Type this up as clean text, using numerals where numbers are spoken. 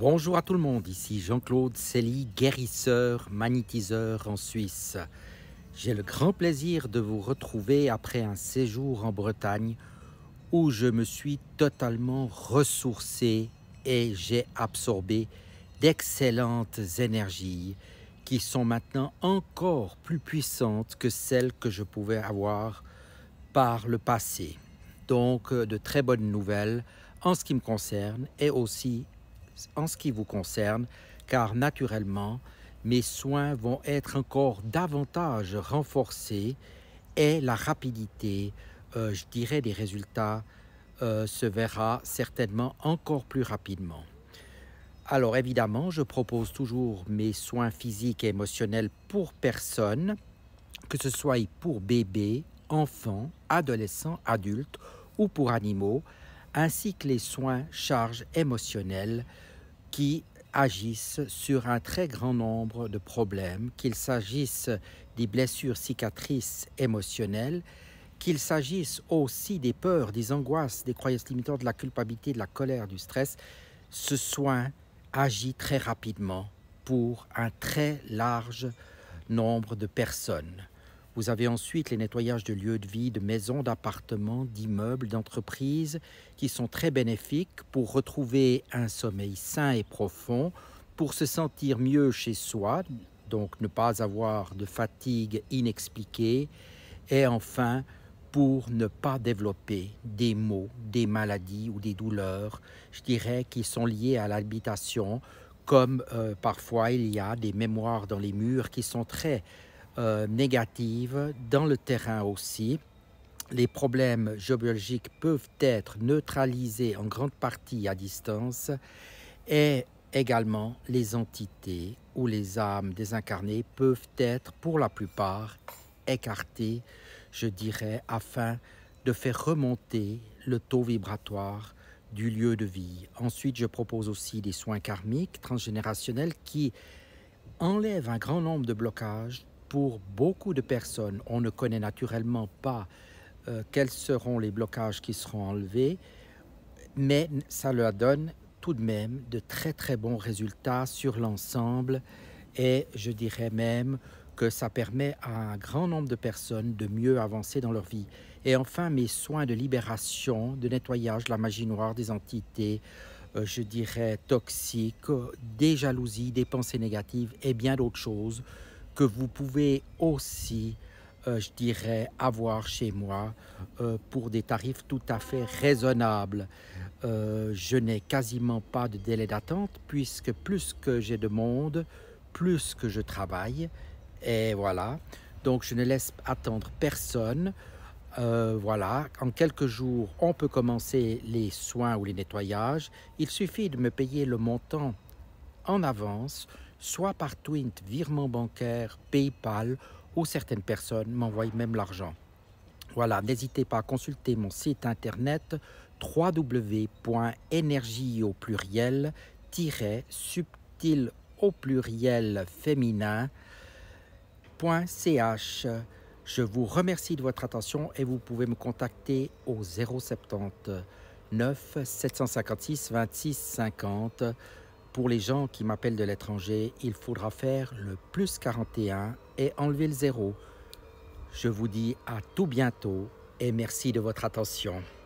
Bonjour à tout le monde, ici Jean-Claude Célie, guérisseur, magnétiseur en Suisse. J'ai le grand plaisir de vous retrouver après un séjour en Bretagne où je me suis totalement ressourcé et j'ai absorbé d'excellentes énergies qui sont maintenant encore plus puissantes que celles que je pouvais avoir par le passé. Donc, de très bonnes nouvelles en ce qui me concerne et aussi en ce qui vous concerne, car naturellement, mes soins vont être encore davantage renforcés et la rapidité, je dirais, des résultats se verra certainement encore plus rapidement. Alors évidemment, je propose toujours mes soins physiques et émotionnels pour personne, que ce soit pour bébés, enfants, adolescents, adultes ou pour animaux, ainsi que les soins charges émotionnelles qui agissent sur un très grand nombre de problèmes, qu'il s'agisse des blessures cicatrices émotionnelles, qu'il s'agisse aussi des peurs, des angoisses, des croyances limitantes, de la culpabilité, de la colère, du stress. Ce soin agit très rapidement pour un très large nombre de personnes. Vous avez ensuite les nettoyages de lieux de vie, de maisons, d'appartements, d'immeubles, d'entreprises qui sont très bénéfiques pour retrouver un sommeil sain et profond, pour se sentir mieux chez soi, donc ne pas avoir de fatigue inexpliquée, et enfin pour ne pas développer des maux, des maladies ou des douleurs, je dirais, qui sont liées à l'habitation, comme parfois il y a des mémoires dans les murs qui sont très négatives, dans le terrain aussi. Les problèmes géologiques peuvent être neutralisés en grande partie à distance et également les entités ou les âmes désincarnées peuvent être pour la plupart écartées, je dirais, afin de faire remonter le taux vibratoire du lieu de vie. Ensuite, je propose aussi des soins karmiques transgénérationnels qui enlèvent un grand nombre de blocages pour beaucoup de personnes. On ne connaît naturellement pas quels seront les blocages qui seront enlevés, mais ça leur donne tout de même de très très bons résultats sur l'ensemble et je dirais même que ça permet à un grand nombre de personnes de mieux avancer dans leur vie. Et enfin, mes soins de libération, de nettoyage de la magie noire, des entités, je dirais toxiques, des jalousies, des pensées négatives et bien d'autres choses que vous pouvez aussi, je dirais, avoir chez moi pour des tarifs tout à fait raisonnables. Je n'ai quasiment pas de délai d'attente puisque plus que j'ai de monde, plus que je travaille. Et voilà, donc je ne laisse attendre personne. Voilà, en quelques jours, on peut commencer les soins ou les nettoyages. Il suffit de me payer le montant en avance, soit par Twint, virement bancaire, PayPal, ou certaines personnes m'envoient même l'argent. Voilà, n'hésitez pas à consulter mon site internet www.énergie au pluriel-subtil au pluriel féminin.ch. Je vous remercie de votre attention et vous pouvez me contacter au 079 756 26 50. Pour les gens qui m'appellent de l'étranger, il faudra faire le plus 41 et enlever le 0. Je vous dis à tout bientôt et merci de votre attention.